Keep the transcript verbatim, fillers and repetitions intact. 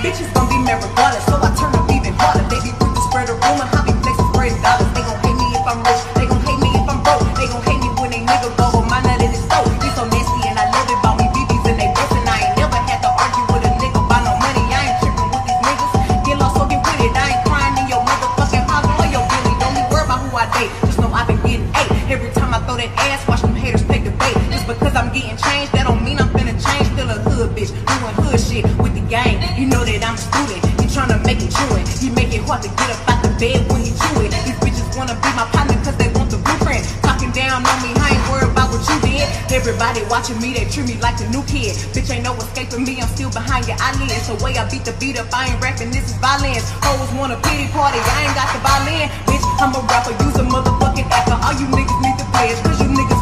Bitches gon' be mad regardless, so I turn up even harder. They be quick to spread a rumor, how be flexing spreading dollars. They gon' hate me if I'm rich, they gon' hate me if I'm broke. They gon' hate me when they nigga go, but my nut in his throat. He so nasty and I love it, about me B Bs and they best. And I ain't never had to argue with a nigga about no money. I ain't tripping with these niggas, get lost so get with it. I ain't crying in your motherfucking house or your Billy. Don't be worried about who I date, just know I've been getting eight. Every time I throw that ass, watch them haters take the bait. Just because I'm getting changed, that don't mean I'm finna change. Still a hood bitch, doing hood shit with the gang. You know that I'm a student, he tryna make it chewin'. He make it hard to get up out the bed when he chew it. These bitches wanna be my partner cause they want the blueprint. Talking down on me, I ain't worried about what you did. Everybody watching me, they treat me like a new kid. Bitch, ain't no escaping me, I'm still behind your eyelids. The way I beat the beat up, I ain't rapping, this is violence. Hoes want a pity party, I ain't got the violin. Bitch, I'm a rapper, use a motherfucking actor. All you niggas need to play is cause you niggas